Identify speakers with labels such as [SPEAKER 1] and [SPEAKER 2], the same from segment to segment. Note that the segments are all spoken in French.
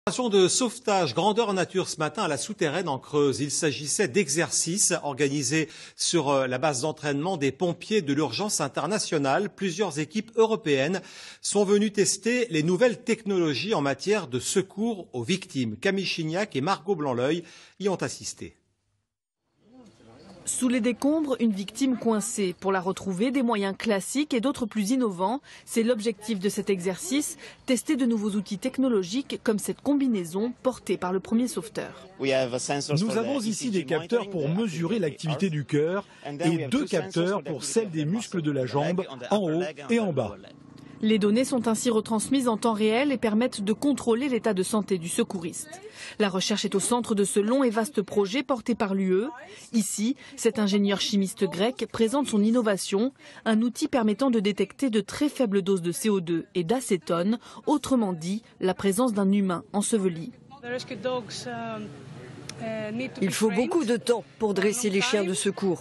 [SPEAKER 1] Opération de sauvetage grandeur nature ce matin à la Souterraine en Creuse. Il s'agissait d'exercices organisés sur la base d'entraînement des pompiers de l'urgence internationale. Plusieurs équipes européennes sont venues tester les nouvelles technologies en matière de secours aux victimes. Camille Chignac et Margot Blanc-L'Œil y ont assisté.
[SPEAKER 2] Sous les décombres, une victime coincée. Pour la retrouver, des moyens classiques et d'autres plus innovants. C'est l'objectif de cet exercice, tester de nouveaux outils technologiques comme cette combinaison portée par le premier sauveteur.
[SPEAKER 3] Nous avons ici des capteurs pour mesurer l'activité du cœur et 2 capteurs pour celle des muscles de la jambe, en haut et en bas.
[SPEAKER 2] Les données sont ainsi retransmises en temps réel et permettent de contrôler l'état de santé du secouriste. La recherche est au centre de ce long et vaste projet porté par l'UE. Ici, cet ingénieur chimiste grec présente son innovation, un outil permettant de détecter de très faibles doses de CO2 et d'acétone, autrement dit, la présence d'un humain enseveli.
[SPEAKER 4] Il faut beaucoup de temps pour dresser les chiens de secours.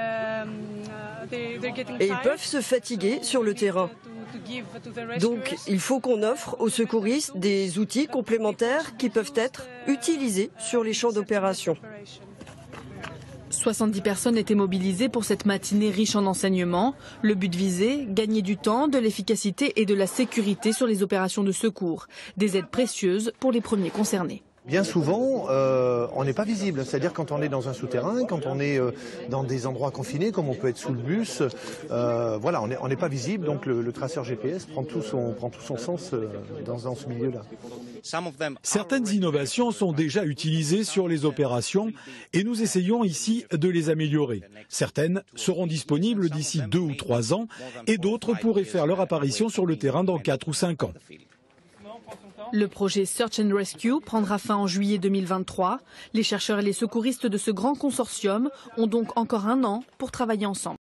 [SPEAKER 4] Et ils peuvent se fatiguer sur le terrain. Donc, il faut qu'on offre aux secouristes des outils complémentaires qui peuvent être utilisés sur les champs d'opération.
[SPEAKER 2] 70 personnes étaient mobilisées pour cette matinée riche en enseignements. Le but visé, gagner du temps, de l'efficacité et de la sécurité sur les opérations de secours. Des aides précieuses pour les premiers concernés.
[SPEAKER 5] Bien souvent, on n'est pas visible. C'est-à-dire quand on est dans un souterrain, quand on est dans des endroits confinés, comme on peut être sous le bus, voilà, on n'est pas visible. Donc le traceur GPS prend tout son sens dans ce milieu-là.
[SPEAKER 3] Certaines innovations sont déjà utilisées sur les opérations et nous essayons ici de les améliorer. Certaines seront disponibles d'ici 2 ou 3 ans et d'autres pourraient faire leur apparition sur le terrain dans 4 ou 5 ans.
[SPEAKER 2] Le projet Search and Rescue prendra fin en juillet 2023. Les chercheurs et les secouristes de ce grand consortium ont donc encore 1 an pour travailler ensemble.